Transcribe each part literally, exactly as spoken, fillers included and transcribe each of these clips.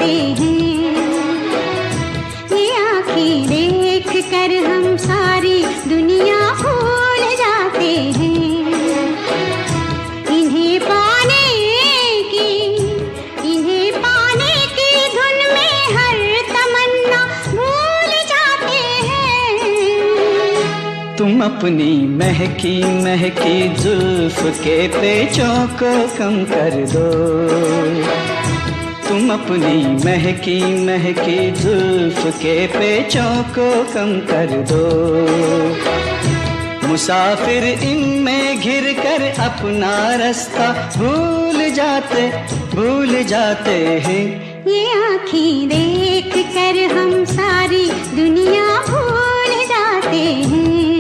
जाते हैं। ये आँखें देख कर हम सारी दुनिया भूल जाते हैं। इन्हें पाने की इन्हें पाने की धुन में हर तमन्ना भूल जाते हैं। तुम अपनी महकी महकी जुल्फ के पेचों को कम कर दो। तुम अपनी महकी महकी जुल्फ के पेचों को कम कर दो। मुसाफिर इनमें घिर कर अपना रास्ता भूल जाते भूल जाते हैं। ये आँखें देख कर हम सारी दुनिया भूल जाते हैं।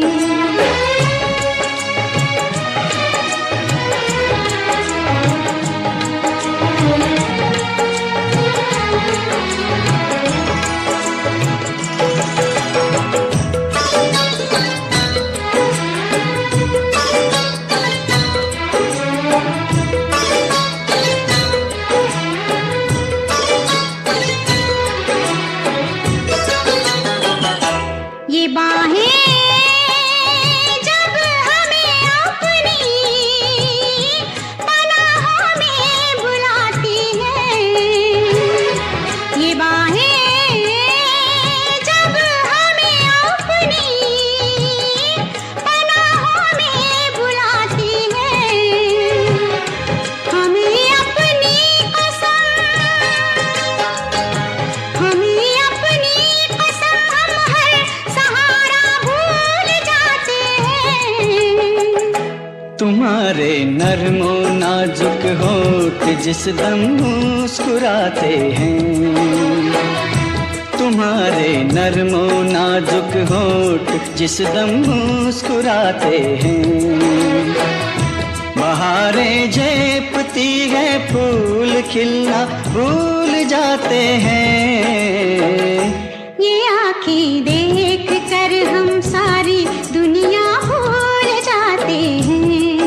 ये बाहें जब हमें अपनी पनाहों में बुलाती हैं। ये बाहें जब हमें अपनी पनाहों में बुलाती हैं। हमें अपनी कसम हमें अपनी कसम हम हर सहारा भूल जाते हैं। तुम्हारे नरमो नाजुक होठ जिस दम मुस्कुराते हैं। तुम्हारे नरमो नाजुक होठ जिस दम मुस्कुराते हैं। बहारें झेपती है फूल खिलना भूल जाते हैं। ये आँखें देख कर हम सारी दुनिया भूल जाते हैं।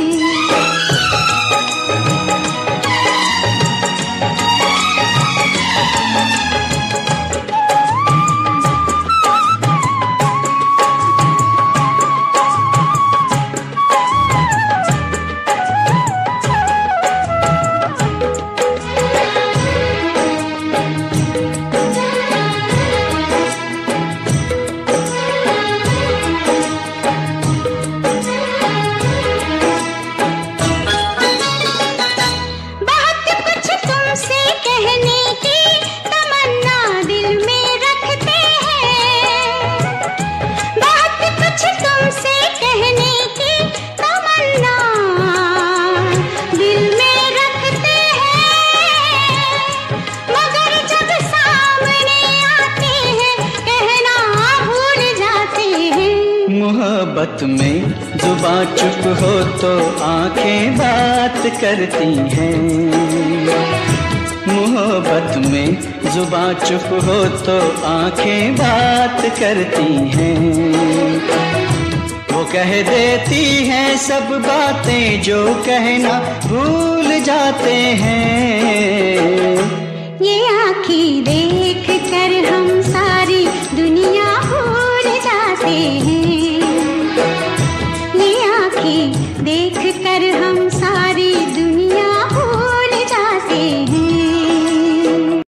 मोहब्बत में जुबां चुप हो तो आंखें बात करती हैं। मोहब्बत में जुबां चुप हो तो आंखें बात करती हैं। वो कह देती हैं सब बातें जो कहना भूल जाते हैं। ये आँखें देख कर हम सारी